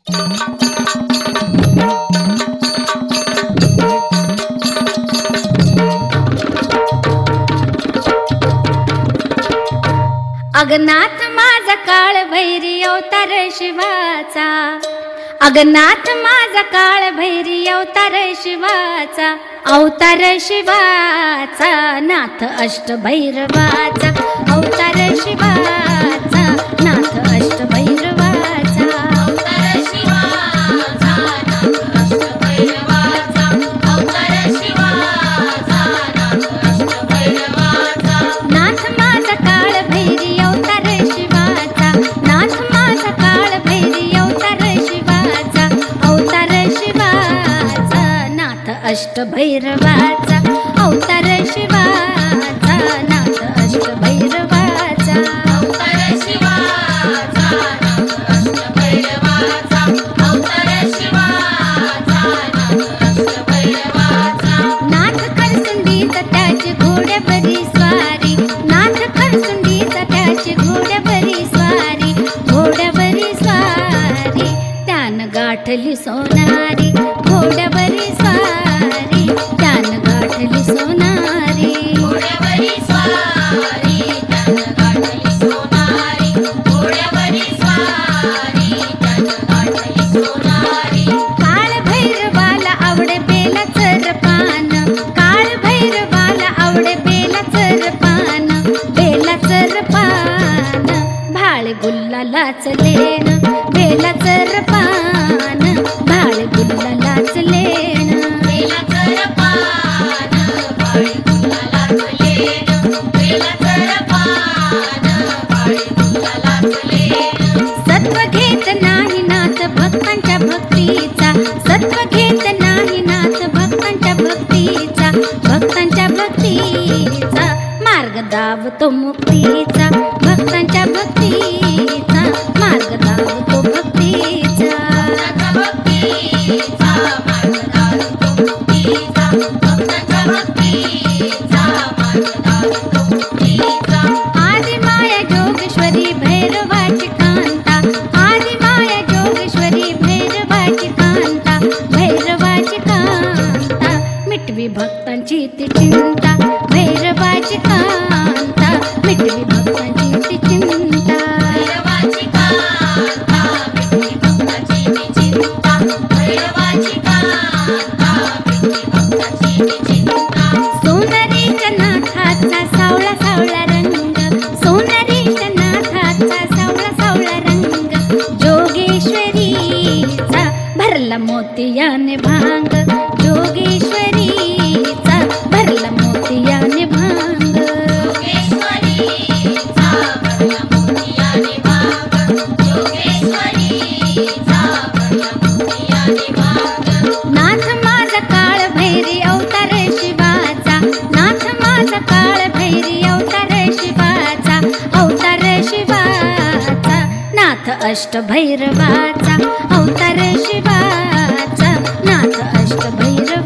अगनाथ माझा काळ भैरी अवतार शिवाचा, अगनाथ माझा काळ भैरी अवतार शिवाचा, अवतार शिवाचा नाथ अष्टभैरवाचा, अवतार शिवाचा नाथ अष्टभैरवाचा, अवतार शिवाचा नाथ अष्टभैरवाचा, अवतार शिवाचा नाथ अष्टभैरवाचा, नाथ माझा काळ भैरी अवतार शिवाचा, नाथ माझा काळ भैरी अवतार शिवाचा, अवतार शिवाचा नाथ अष्टभैरवाचा, अवतार शिवाचा नाथ अष्टभैरवाचा, अवतार शिवाचा नाथ अष्टभैरवाचा, अवतार शिवाचा नाथ अष्टभैरवाचा, नाथ खरसुंडीत त्याची घोड्यावरी स्वारी, नाथ खरसुंडीत त्याची घोड्यावरी स्वारी, घोड्यावरी स्वारी त्यानं गाठली सोनारी, घोड्यावरी स्वारी त्यानं गाठली सोनारी, घोड्यावरी स्वारी त्यानं गाठली सोनारी, घोड्यावरी स्वारी त्यानं गाठली सोनारी, काळ भैरवाला आवडे बेलाचं पान, काळ भैरवाला आवडे बेलाचं पान, बेलाचं पान भाळ गुल्लालाच लेण, बेलाचं पान भाळ गुल्लालाच लेण, बेलाचं पान भाळ गुल्लालाच लेण, बेलाचं पान भाळ गुल्लालाच लेण, सत्व घेत नाही नाथ भक्तांच्या भक्तीचा, सत्व घेत नाही नाथ भक्तांच्या भक्तीचा, भक्तांच्या भक्तीचा मार्ग दावतो मुक्तीचा, भक्तांच्या भक्तीचा मार्ग दावतो भक्तीचा, भक्तीचा मार्ग दावतो मुक्तीचा, भक्तांच्या भक्तीचा मार्ग दावतो मुक्तीचा, आदि माया जोगेश्वरी भैरवाची कांता, आदि माया जोगेश्वरी भैरवाची कांता, भैरवाची कांता मिटवी भक्तांची ती चिंता, भैरवाची कांता मिटवी भक्तांची ती चिंता, भैरवाची कांता मिटवी भक्तांची ती चिंता, भैरवाची कांता मिटवी भक्तांची ती चिंता, सोनारीच्या नाथाचा सावळा सावळा रंग, सोनारीच्या नाथाचा सावळा सावळा रंग, जोगेश्वरीचा भरला मोतियाने भांग, जोगेश्वरीचा भरला मोतियाने भांग, जोगेश्वरीचा भरला मोतियाने भांग, जोगेश्वरीचा भरला मोतियाने भांग, नाथ माझा काळ भैरी अवतार शिवाचा, नाथ माझा काळ भैरी अवतार शिवाचा, अवतार शिवाचा नाथ अष्टभैरवाचा, अवतार शिवाचा नाथ अष्टभैरवाचा.